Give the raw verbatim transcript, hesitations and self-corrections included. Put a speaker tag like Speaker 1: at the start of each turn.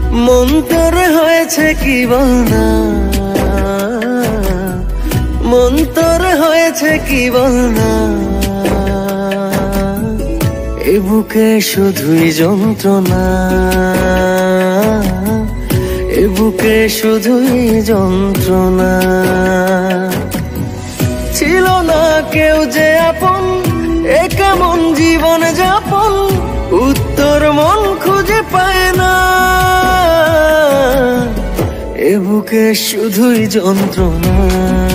Speaker 1: মন তোর হয়েছে কি বলনা, মন তোর হয়েছে কি বলনা, এ বুকে শুধুই যন্ত্রণা, এ বুকে শুধুই যন্ত্রণা। ছিল না কেউ যে আপন, এ কেমন জীবন যাপন, উত্তর মন খুঁজে পায় না, এ বুকে শুধুই যন্ত্রণা।